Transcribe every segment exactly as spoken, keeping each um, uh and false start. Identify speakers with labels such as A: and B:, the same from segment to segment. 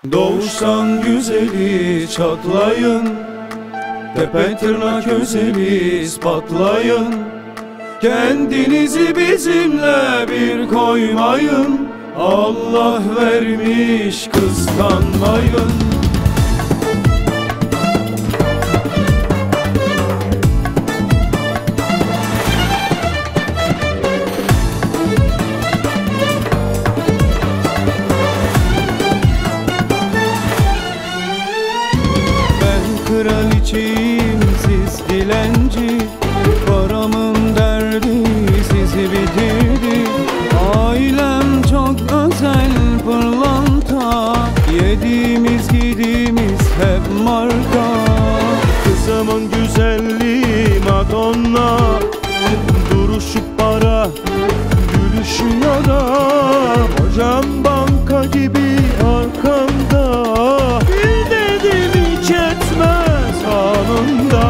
A: Doğuştan güzeli çatlayın, tepe tırnak özeli ispatlayın. Kendinizi bizimle bir koymayın, Allah vermiş kıskanmayın.
B: Kraliçeyim, siz dilenci. Paramın derdi sizi bitirdi. Ailem çok özel pırlanta. Yediğimiz yediğimiz hep marka.
C: Kızımın güzelliği Madonna, duruşu para, gülüşü yara. Hocam banka gibi arkamda, bir dedim hiç etmez anında.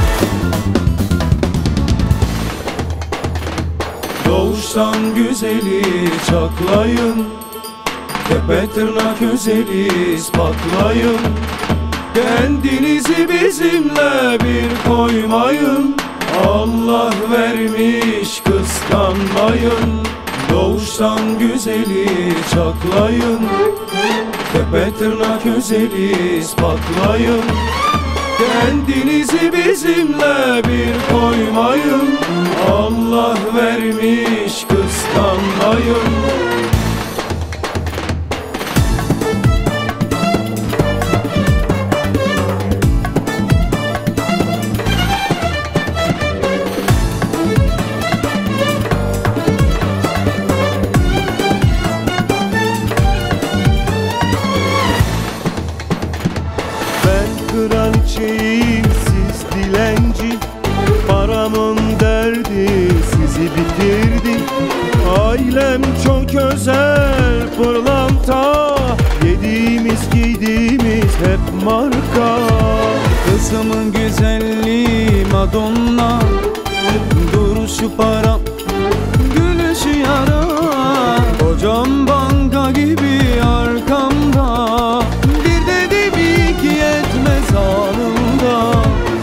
A: Doğuştan güzeli çaklayın, tepe tırnak özeli ispatlayın. Kendinizi bizimle bir koymayın, Allah vermiş kıskanmayın. Doğuştan güzeli çaklayın, tepe tırnak özeli ispatlayın. Kendinizi bizimle bir koymayın, Allah vermiş kıskanmayın.
C: Kraliçeyim, siz dilenci. Paramın derdi sizi bitirdi. Ailem çok özel pırlanta. Yediğimiz giydiğimiz hep marka.
B: Kızımın güzelliği Madonna, duruşu para, gülüşü yara. Kocam banka gibi arkamda, bir dedim iki etmez anında.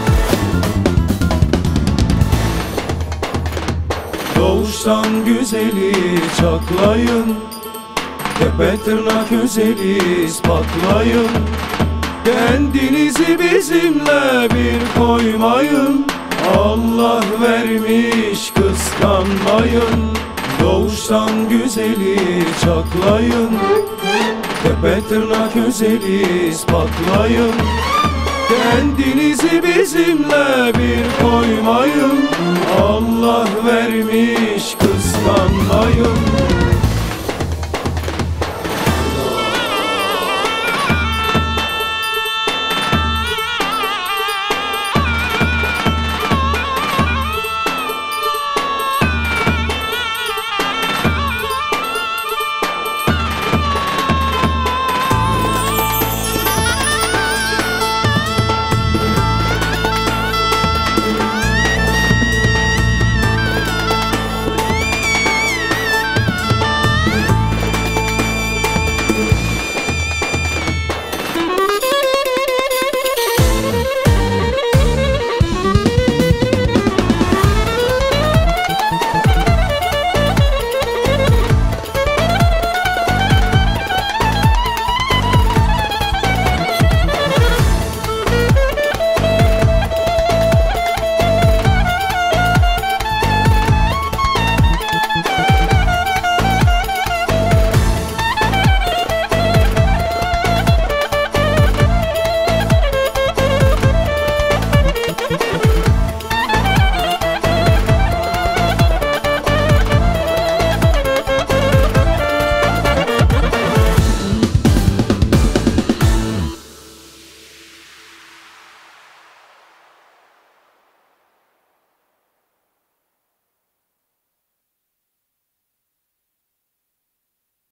A: Doğuştan güzeli çaklayın, tepe tırnak özeli ispatlayın. Kendinizi bizimle bir koymayın, Allah vermiş kıskanmayın. Doğuştan güzeli çaklayın, tepe tırnak özeli ispatlayın. Kendinizi bizimle bir koymayın, Allah vermiş kıskanmayın.